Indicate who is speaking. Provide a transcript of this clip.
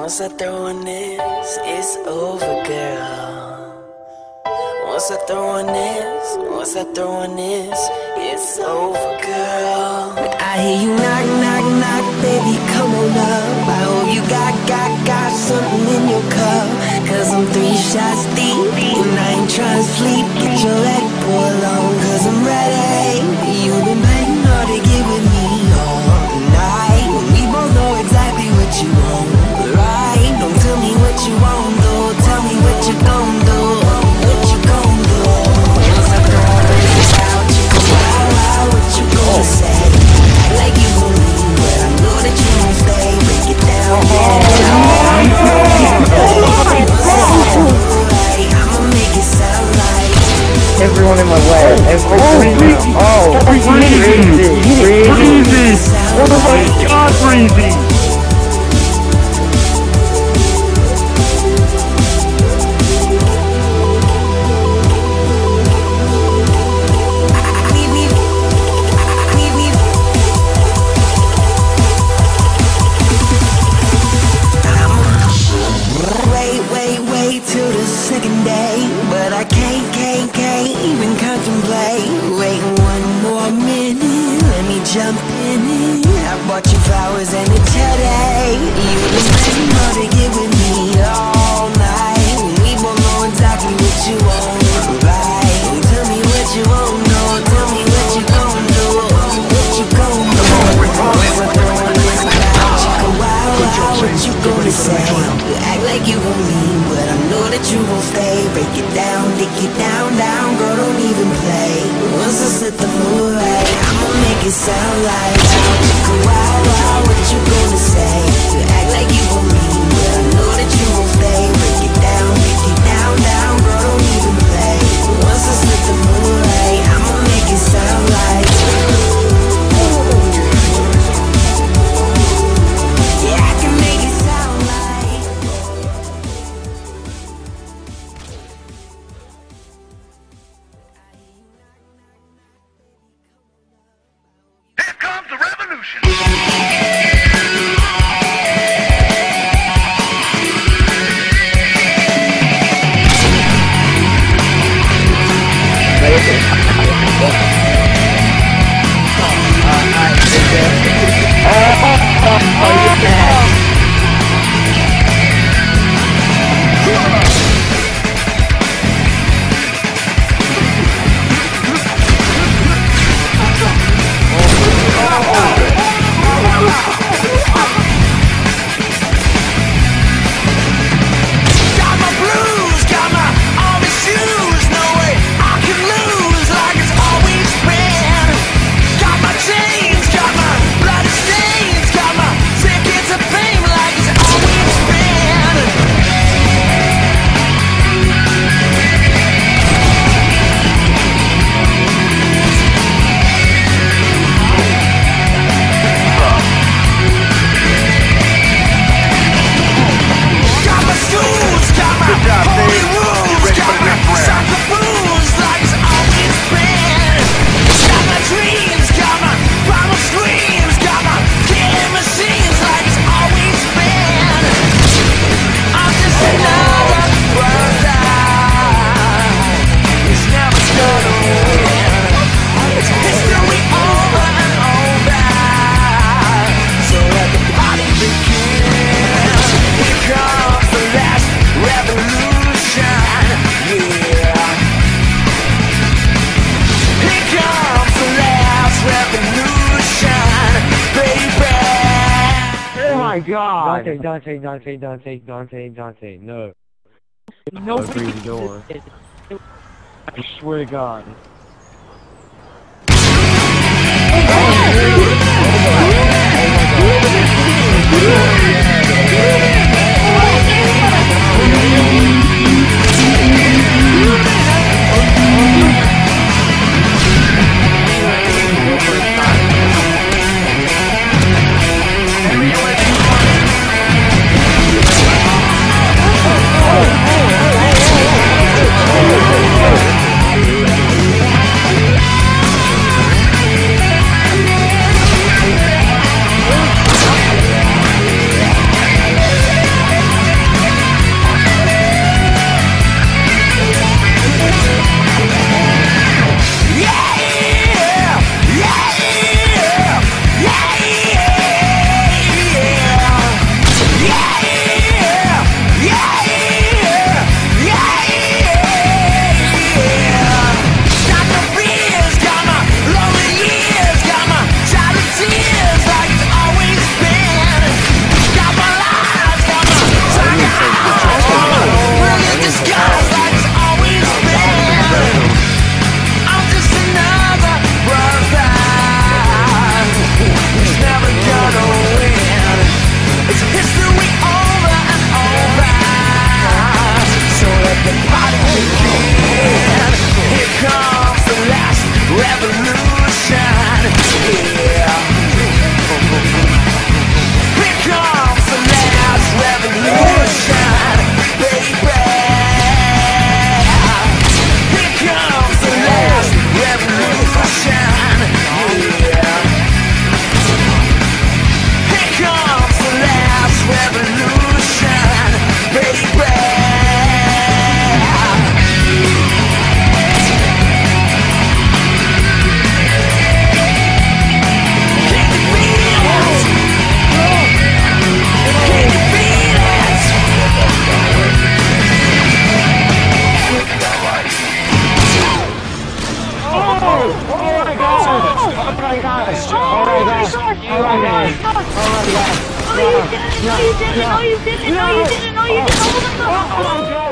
Speaker 1: Once I throw in this, it's over, girl. Once I throw in this, it's over, girl. I hear you knock, knock, knock, baby, come on up. I hope you got something in your cup. Cause I'm 3 shots deep, and I ain't trying to sleep. Get your leg pulled on, cause I'm ready. You've been playing hard to get with me all night. We both know exactly what you want, right? Don't tell me what you won't do, tell me what you gon' do. What you gon' do? Once I throw this out, you go wow, what you gon' say? Act like you gon' leave, but I know that you gon' stay. Break it down, I'ma make it sound like
Speaker 2: everyone in my way. Breezy! Oh, Breezy! Oh my God, Breezy!
Speaker 1: Wait till the second day, but I can't even contemplate. Wait 1 more minute, let me jump in it. I bought you flowers and a today. You've been playing hard to get with me all night. We both know exactly what you want, right? Don't tell me what you won't know, tell me what you gon' do. What you gon' do? Once I throw this out, you go wow, what you gonna say? Act like you gon' leave, but I know that you gon' stay. Break it down, dig it down, girl, don't even play. Once I set the mood right, I'ma make it sound like chicka wow, what you gonna say? Act like you gon' leave, but I know that you gon' stay. Break it down, dig it down, girl, don't even play. Once I set the mood right, I'ma make it sound like yeah, I can make it sound like
Speaker 3: Here comes the revolution!
Speaker 2: God! Dante, no. Nobody the door. I swear to God.
Speaker 4: No, you didn't! No, you didn't! No, you didn't! No, you didn't! No, you didn't! Oh my god!